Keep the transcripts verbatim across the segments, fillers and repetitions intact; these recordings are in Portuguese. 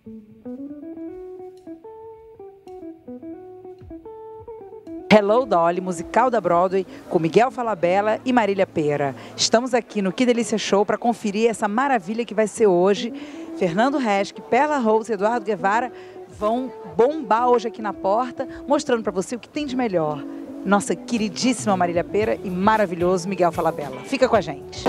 Hello Dolly, musical da Broadway, com Miguel Falabella e Marília Pêra. Estamos aqui no Que Delícia Show para conferir essa maravilha que vai ser hoje. Fernando Resch, Perla Rose e Eduardo Guevara vão bombar hoje aqui na porta, mostrando para você o que tem de melhor. Nossa queridíssima Marília Pêra e maravilhoso Miguel Falabella. Fica com a gente.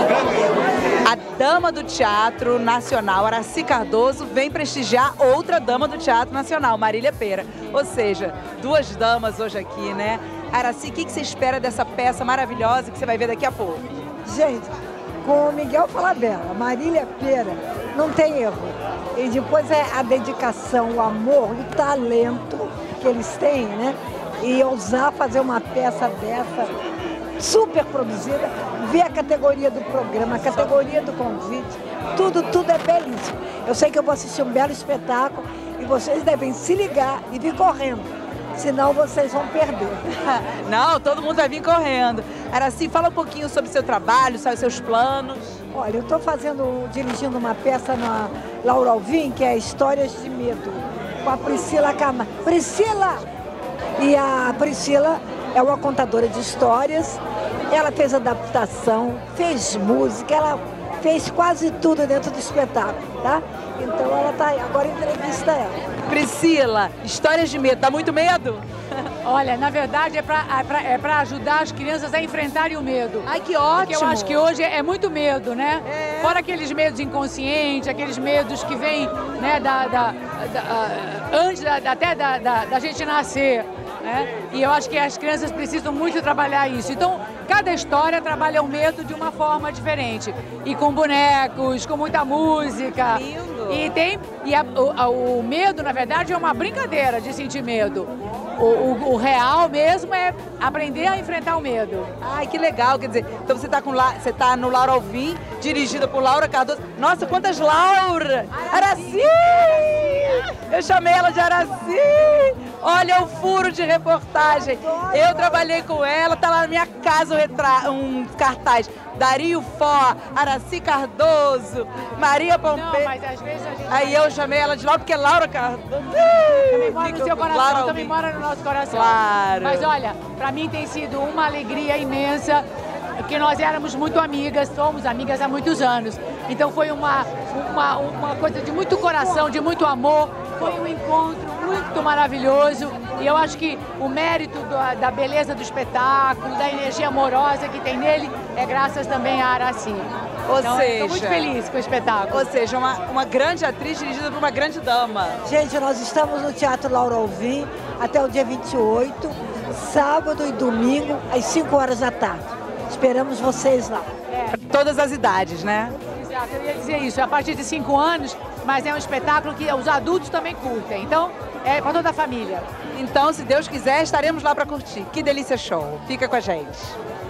A dama do Teatro Nacional, Aracy Cardoso, vem prestigiar outra dama do Teatro Nacional, Marília Pêra. Ou seja, duas damas hoje aqui, né? Aracy, o que você espera dessa peça maravilhosa que você vai ver daqui a pouco? Gente, com o Miguel Falabella, Marília Pêra, não tem erro. E depois é a dedicação, o amor, o talento que eles têm, né? E ousar fazer uma peça dessa, super produzida, ver a categoria do programa, a categoria do convite, tudo, tudo é belíssimo. Eu sei que eu vou assistir um belo espetáculo e vocês devem se ligar e vir correndo, senão vocês vão perder. Não, todo mundo vai vir correndo. Aracy, fala um pouquinho sobre o seu trabalho, sobre os seus planos. Olha, eu estou fazendo, dirigindo uma peça na Laura Alvim, que é Histórias de Medo, com a Priscila Camargo. Priscila! E a Priscila é uma contadora de histórias, ela fez adaptação, fez música, ela fez quase tudo dentro do espetáculo, tá? Então ela tá aí, agora entrevista ela. Priscila, Histórias de Medo, dá muito medo? Olha, na verdade é para é pra, é pra ajudar as crianças a enfrentarem o medo. Ai, que ótimo! Porque eu acho que hoje é muito medo, né? É. Fora aqueles medos inconscientes, aqueles medos que vêm, né, da, da, da, antes da, até da, da, da gente nascer. Né? E eu acho que as crianças precisam muito trabalhar isso. Então, cada história trabalha o medo de uma forma diferente. E com bonecos, com muita música. Lindo. E tem e a, o, o medo, na verdade, é uma brincadeira de sentir medo. O, o, o real mesmo é aprender a enfrentar o medo. Ai, que legal, quer dizer, então você está com La... você tá no Laura Alvim, dirigida por Laura Cardoso. Nossa, quantas Laura! Aracy! Eu chamei ela de Aracy! Olha o furo de reportagem. Eu trabalhei com ela, tá lá na minha casa um, retra... um cartaz. Dario Fó, Aracy Cardoso, Maria Pompeu. Não, mas às vezes a gente... Aí eu chamei ela de Laura, porque Laura Cardoso... Também mora no seu coração, também mora no nosso coração. Claro. Mas olha, pra mim tem sido uma alegria imensa, porque nós éramos muito amigas, somos amigas há muitos anos. Então foi uma, uma, uma coisa de muito coração, de muito amor. Foi um encontro muito maravilhoso e eu acho que o mérito da, da beleza do espetáculo, da energia amorosa que tem nele, é graças também a Aracy. Ou então, seja... estou muito feliz com o espetáculo. Ou seja, uma, uma grande atriz dirigida por uma grande dama. Gente, nós estamos no Teatro Laura Alvim até o dia vinte e oito, sábado e domingo, às cinco horas da tarde. Esperamos vocês lá. É. Todas as idades, né? Exato, eu ia dizer isso, a partir de cinco anos, mas é um espetáculo que os adultos também curtem, então é para toda a família. Então, se Deus quiser, estaremos lá para curtir. Que Delícia Show. Fica com a gente.